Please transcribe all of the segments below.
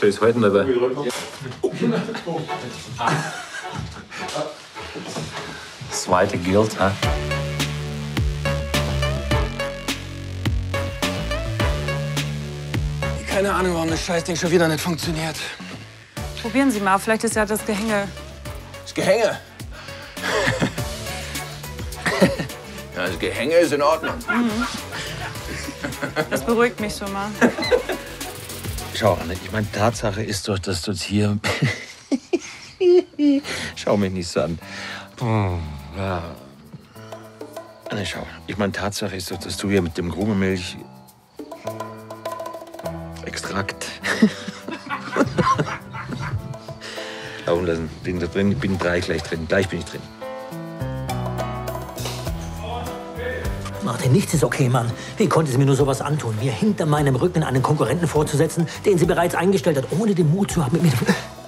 schon das halten, aber... Das zweite gilt, ha? Keine Ahnung, warum das Scheißding schon wieder nicht funktioniert. Probieren Sie mal, vielleicht ist ja das Gehänge. Das Gehänge? Ja, das Gehänge ist in Ordnung. Das beruhigt mich schon mal. Schau, Anne, ich meine, Tatsache ist doch, dass du jetzt hier... Schau mich nicht so an. Ja. Anne, schau. Ich meine, Tatsache ist doch, dass du hier mit dem Grumelmilch... Extrakt... laufen lassen. Bin da drin, bin gleich drin. Gleich bin ich drin. Martin, nichts ist okay, Mann. Wie konnte sie mir nur sowas antun? Mir hinter meinem Rücken einen Konkurrenten vorzusetzen, den sie bereits eingestellt hat, ohne den Mut zu haben, mit mir...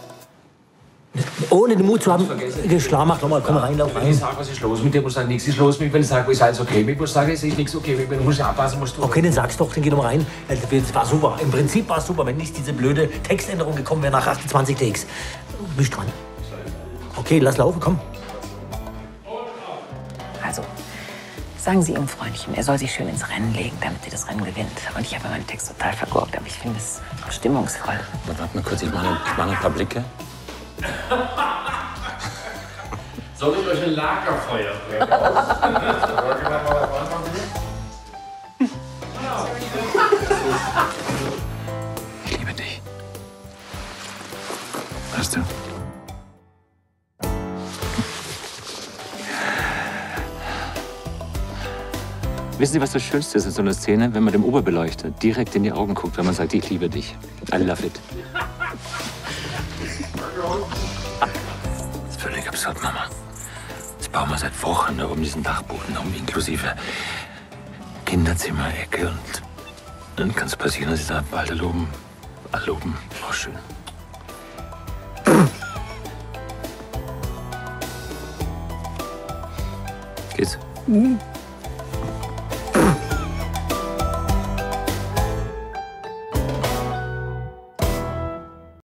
Ohne den Mut zu haben... Klar, mach doch mal, komm rein, lauf rein. Wenn ich sage, was ist los mit dir, muss sagen, nichts ist los mit mir. Wenn ich sage, ist alles okay mit mir, muss sagen, es ist nichts okay mit mir. Du musst abpassen, musst du... Okay, dann sag's doch, dann geh doch mal rein. Das war super. Im Prinzip war es super, wenn nicht diese blöde Textänderung gekommen wäre nach 28 Takes. Bist dran. Okay, lass laufen, komm. Also, sagen Sie Ihrem Freundchen, er soll sich schön ins Rennen legen, damit sie das Rennen gewinnt. Und ich habe meinen Text total vergurkt, aber ich finde es stimmungsvoll. Warte mal kurz, ich mache ein paar Blicke. Soll ich euch ein Lagerfeuer bringen? Ich liebe dich. Weißt du? Wissen Sie, was das Schönste ist in so einer Szene, wenn man dem Oberbeleuchter direkt in die Augen guckt, wenn man sagt, ich liebe dich. I love it. Das ist völlig absurd, Mama. Das bauen wir seit Wochen um diesen Dachboden um, inklusive Kinderzimmer-Ecke. Und dann kann es passieren, dass ich da bald erloben. Auch schön. Geht's? Mhm.